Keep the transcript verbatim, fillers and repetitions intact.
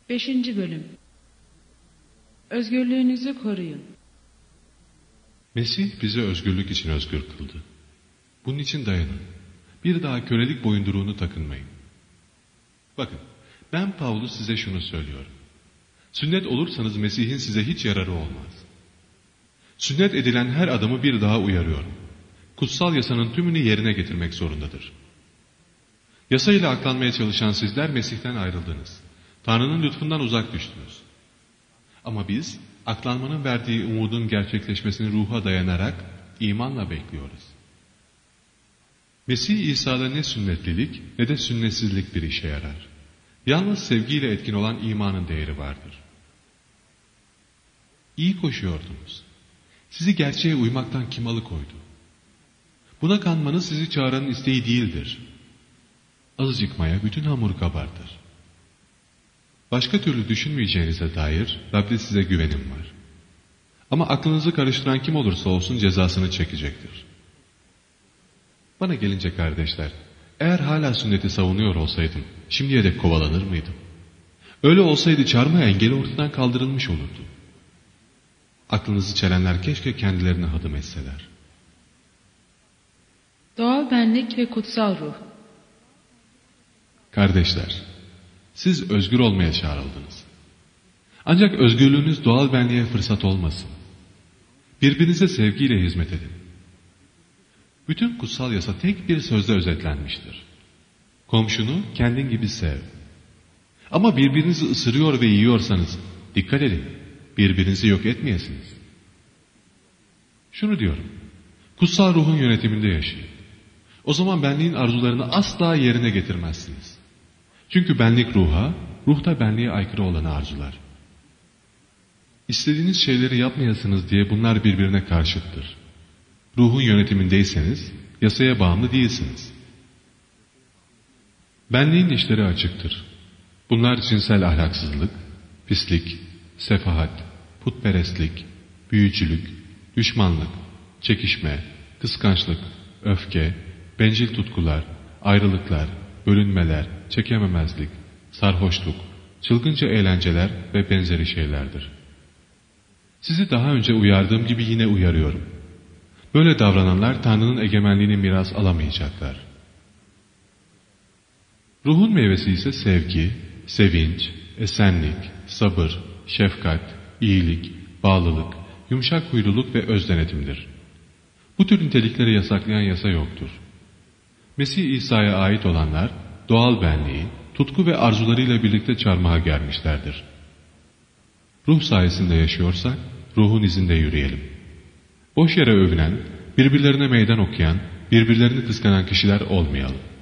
Beşinci Bölüm. Özgürlüğünüzü koruyun. Mesih bizi özgürlük için özgür kıldı. Bunun için dayanın. Bir daha kölelik boyunduruğunu takınmayın. Bakın, ben Pavlus size şunu söylüyorum. Sünnet olursanız Mesih'in size hiç yararı olmaz. Sünnet edilen her adamı bir daha uyarıyorum. Kutsal yasanın tümünü yerine getirmek zorundadır. Yasayla aklanmaya çalışan sizler Mesih'ten ayrıldınız. Tanrı'nın lütfundan uzak düştünüz. Ama biz, aklanmanın verdiği umudun gerçekleşmesini ruha dayanarak imanla bekliyoruz. Mesih İsa'da ne sünnetlilik ne de sünnetsizlik bir işe yarar. Yalnız sevgiyle etkin olan imanın değeri vardır. İyi koşuyordunuz. Sizi gerçeğe uymaktan kim alıkoydu? Buna kanmanız sizi çağıranın isteği değildir. Azıcık maya bütün hamuru kabartır. Başka türlü düşünmeyeceğinize dair Rab'de size güvenim var. Ama aklınızı karıştıran kim olursa olsun cezasını çekecektir. Bana gelince kardeşler, eğer hala sünneti savunuyor olsaydım, şimdiye dek kovalanır mıydım? Öyle olsaydı çarmıha engeli ortadan kaldırılmış olurdu. Aklınızı çelenler keşke kendilerine hadım etseler. Doğal benlik ve kutsal ruh. Kardeşler, siz özgür olmaya çağrıldınız. Ancak özgürlüğünüz doğal benliğe fırsat olmasın. Birbirinize sevgiyle hizmet edin. Bütün kutsal yasa tek bir sözde özetlenmiştir. Komşunu kendin gibi sev. Ama birbirinizi ısırıyor ve yiyorsanız dikkat edin, birbirinizi yok etmeyesiniz. Şunu diyorum, kutsal ruhun yönetiminde yaşayın. O zaman benliğin arzularını asla yerine getirmezsiniz. Çünkü benlik ruha, ruh da benliğe aykırı olanı arzular. İstediğiniz şeyleri yapmayasınız diye bunlar birbirine karşıttır. Ruhun yönetimindeyseniz yasaya bağımlı değilsiniz. Benliğin işleri açıktır. Bunlar cinsel ahlaksızlık, pislik, sefahat, putperestlik, büyücülük, düşmanlık, çekişme, kıskançlık, öfke, bencil tutkular, ayrılıklar, bölünmeler, çekememezlik, sarhoşluk, çılgınca eğlenceler ve benzeri şeylerdir. Sizi daha önce uyardığım gibi yine uyarıyorum. Böyle davrananlar Tanrı'nın egemenliğini miras alamayacaklar. Ruhun meyvesi ise sevgi, sevinç, esenlik, sabır, şefkat, iyilik, bağlılık, yumuşak huyluluk ve öz denetimdir. Bu tür nitelikleri yasaklayan yasa yoktur. Mesih İsa'ya ait olanlar, doğal benliği, tutku ve arzularıyla birlikte çarmıha germişlerdir. Ruh sayesinde yaşıyorsak, ruhun izinde yürüyelim. Boş yere övünen, birbirlerine meydan okuyan, birbirlerini kıskanan kişiler olmayalım.